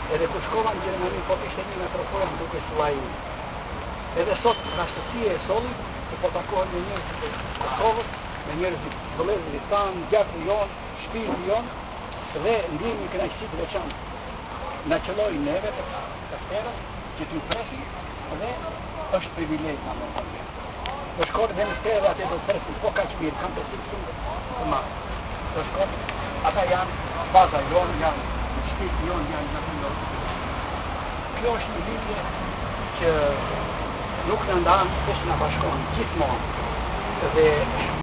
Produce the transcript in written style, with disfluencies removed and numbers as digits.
edhe kur shkova në Gjermani, po të ishte një metropolën duke Sullajin. Edhe sot, rastësia e sollit, që po takohen me njerëzit e Kosovës, me njerëzit vëllezërit tanë, gjakun jonë, shpirtin jonë, dhe ndjejmë një kënaqësi të veçantë. Na qelloi neve të terës që t'ju presim dhe është privilegj na më vonë. Do shkojmë dhe në terë atë do presim, po kaq mirë, kam besim shumë të madh. Do shkojmë, ata janë baza jonë, janë shpirti jonë, janë gjakun jonë. Kjo është një lidhje që nuk në ndanë, veç në bashkon gjithmonë dhe